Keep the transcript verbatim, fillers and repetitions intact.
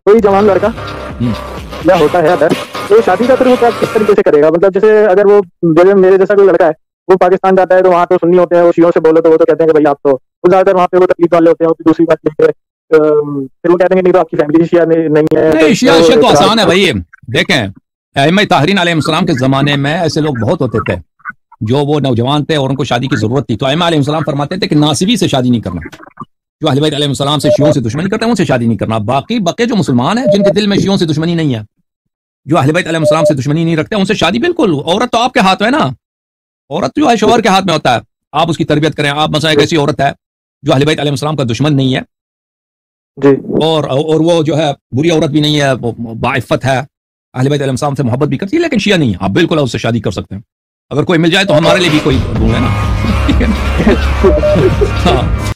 कोई जवान लड़का या होता है अगर, तो शादी का फिर वो क्या किस तरीके से करेगा? मतलब जैसे अगर वो जैसे मेरे जैसा कोई लड़का है, वो पाकिस्तान जाता है तो वहाँ तो सुन्नी होते हैं, वो शियों से बोलो तो वो तो कहते हैं कि भाई आप तो, वो ज्यादातर वहाँ पे वो तकलीफ वाले होते हैं। और दूसरी बात ये फिर वो कहते हैं कि नहीं तो आपकी फैमिली शिया नहीं, नहीं है। नहीं, शिया शिया तो आसान है भाई। देखें, अइम्मा ताहरीन अलैहिस्सलाम के ज़माने में ऐसे लोग बहुत होते थे जो वो नौजवान थे और उनको शादी की ज़रूरत थी, तो अइम्मा अलैहिस्सलाम फरमाते थे कि नासिबी से शादी नहीं करना, जो अहले बैत अलैहिस्सलाम से शियों से दुश्मनी करते हैं उनसे शादी नहीं करना। बाकी बके जो मुसलमान हैं जिनके दिल में शियों से दुश्मनी नहीं है, जो अहले बैत अलैहिस्सलाम से दुश्मनी नहीं रखते, उनसे शादी बिल्कुल। औरत तो आपके हाथ में है ना, औरत जो है शौहर के हाथ में होता है, आप उसकी तरबियत करें। आप मसला एक ऐसी औरत है जो अहले बैत अलैहिस्सलाम का दुश्मन नहीं है जी, और और वो जो है बुरी औरत भी नहीं है, बाइफ़त है, अहले बैत अलैहिस्सलाम से मोहब्बत भी करती है, लेकिन शिया नहीं है। आप बिल्कुल उससे शादी कर सकते हैं। अगर कोई मिल जाए तो हमारे लिए भी कोई ढूंढे ना। ठीक है ना? हाँ।